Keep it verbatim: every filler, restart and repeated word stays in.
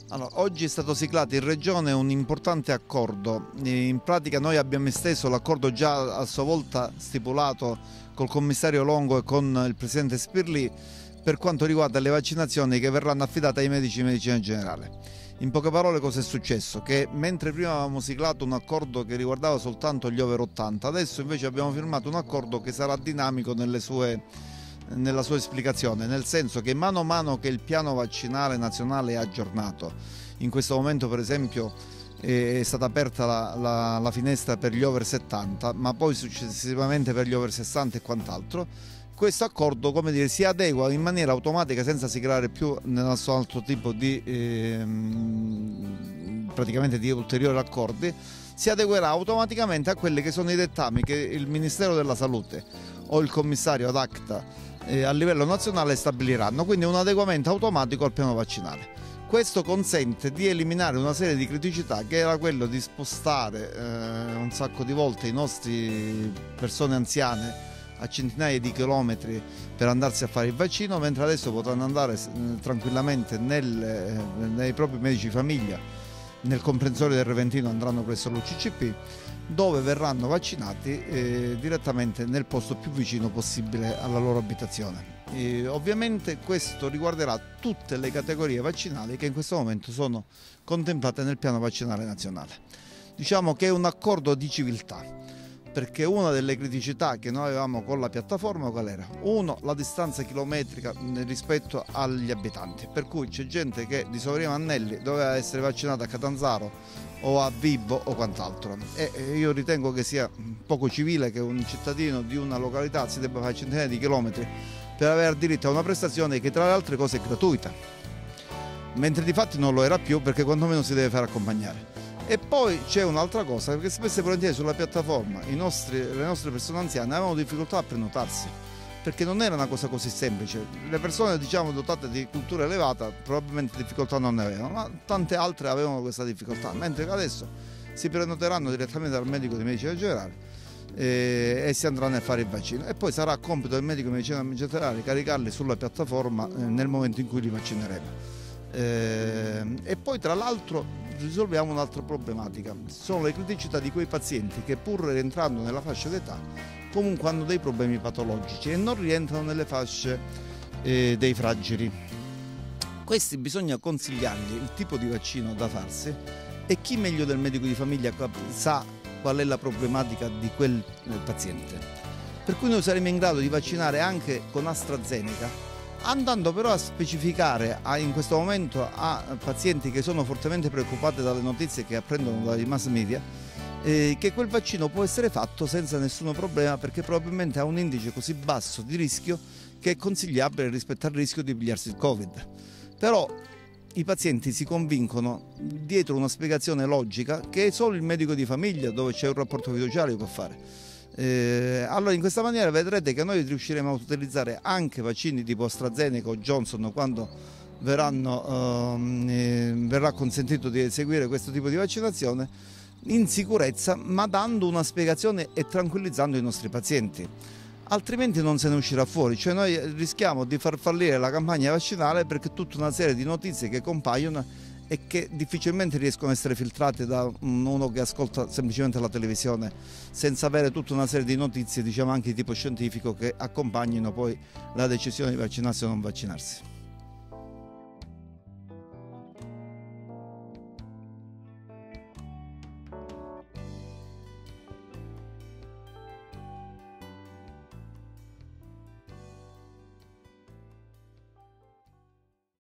Allora, oggi è stato siglato in Regione un importante accordo. In pratica noi abbiamo esteso l'accordo già a sua volta stipulato col commissario Longo e con il presidente Spirlì per quanto riguarda le vaccinazioni che verranno affidate ai medici di medicina generale. In poche parole cosa è successo? Che mentre prima avevamo siglato un accordo che riguardava soltanto gli over ottanta, adesso invece abbiamo firmato un accordo che sarà dinamico nelle sue nella sua esplicazione, nel senso che mano a mano che il piano vaccinale nazionale è aggiornato, in questo momento per esempio è stata aperta la, la, la finestra per gli over settanta, ma poi successivamente per gli over sessanta e quant'altro, questo accordo, come dire, si adegua in maniera automatica senza siglare più nessun altro tipo di ehm, praticamente di ulteriori accordi, si adeguerà automaticamente a quelli che sono i dettami che il Ministero della Salute o il commissario ad acta eh, a livello nazionale stabiliranno, quindi un adeguamento automatico al piano vaccinale. Questo consente di eliminare una serie di criticità che era quello di spostare eh, un sacco di volte i nostri persone anziane a centinaia di chilometri per andarsi a fare il vaccino, mentre adesso potranno andare eh, tranquillamente nel, eh, nei propri medici di famiglia, nel comprensorio del Reventino andranno presso l'U C C P, dove verranno vaccinati eh, direttamente nel posto più vicino possibile alla loro abitazione. E ovviamente questo riguarderà tutte le categorie vaccinali che in questo momento sono contemplate nel piano vaccinale nazionale. Diciamo che è un accordo di civiltà, perché una delle criticità che noi avevamo con la piattaforma qual era? Uno, la distanza chilometrica rispetto agli abitanti, per cui c'è gente che di Soveria Mannelli doveva essere vaccinata a Catanzaro o a Vibo o quant'altro, e io ritengo che sia poco civile che un cittadino di una località si debba fare centinaia di chilometri per avere diritto a una prestazione che tra le altre cose è gratuita, mentre di fatti non lo era più, perché quantomeno si deve fare accompagnare. E poi c'è un'altra cosa, perché spesso e volentieri sulla piattaforma i nostri, le nostre persone anziane avevano difficoltà a prenotarsi, perché non era una cosa così semplice. Le persone, diciamo, dotate di cultura elevata probabilmente difficoltà non ne avevano, ma tante altre avevano questa difficoltà, mentre adesso si prenoteranno direttamente dal medico di medicina generale e, e si andranno a fare il vaccino, e poi sarà compito del medico di medicina generale caricarli sulla piattaforma eh, nel momento in cui li vaccineremo. Eh, e poi tra l'altro risolviamo un'altra problematica, sono le criticità di quei pazienti che pur rientrando nella fascia d'età comunque hanno dei problemi patologici e non rientrano nelle fasce eh, dei fragili. Questi bisogna consigliargli il tipo di vaccino da farsi, e chi meglio del medico di famiglia sa qual è la problematica di quel paziente, per cui noi saremo in grado di vaccinare anche con AstraZeneca, andando però a specificare a, in questo momento a pazienti che sono fortemente preoccupati dalle notizie che apprendono dai mass media eh, che quel vaccino può essere fatto senza nessun problema, perché probabilmente ha un indice così basso di rischio che è consigliabile rispetto al rischio di pigliarsi il Covid. Però i pazienti si convincono dietro una spiegazione logica che solo il medico di famiglia, dove c'è un rapporto fiduciario, può fare. Eh, allora in questa maniera vedrete che noi riusciremo a utilizzare anche vaccini tipo AstraZeneca o Johnson quando verranno, ehm, eh, verrà consentito di eseguire questo tipo di vaccinazione in sicurezza, ma dando una spiegazione e tranquillizzando i nostri pazienti, altrimenti non se ne uscirà fuori, cioè noi rischiamo di far fallire la campagna vaccinale perché tutta una serie di notizie che compaiono e che difficilmente riescono a essere filtrate da uno che ascolta semplicemente la televisione senza avere tutta una serie di notizie, diciamo anche di tipo scientifico, che accompagnino poi la decisione di vaccinarsi o non vaccinarsi.